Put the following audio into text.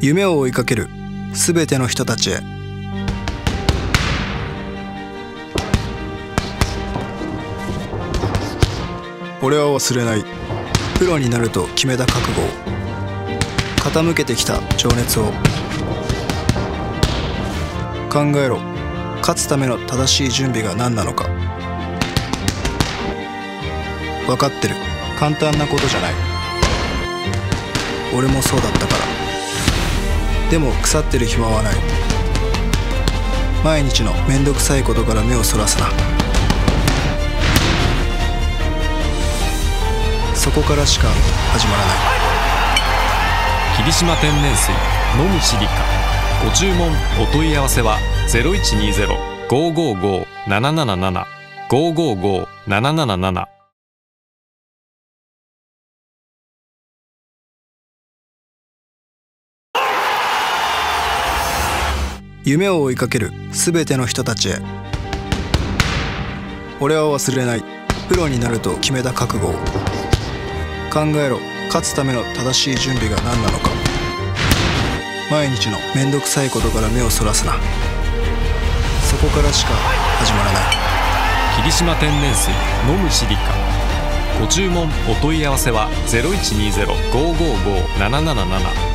夢を追いかけるすべての人たちへ。俺は忘れない。プロになると決めた覚悟を、傾けてきた情熱を。考えろ、勝つための正しい準備が何なのか。分かってる、簡単なことじゃない。俺もそうだったから。でも腐ってる暇はない。毎日のめんどくさいことから目をそらすな。そこからしか始まらない。 霧島天然水飲むシリカ。ご注文お問い合わせは 0120-555-777 555-777。 夢を追いかけるすべての人たちへ。俺は忘れない。プロになると決めた覚悟を。考えろ、勝つための正しい準備が何なのか。毎日のめんどくさいことから目をそらすな。そこからしか始まらない。 霧島天然水飲むシリカ。ご注文お問い合わせは 0120-555-777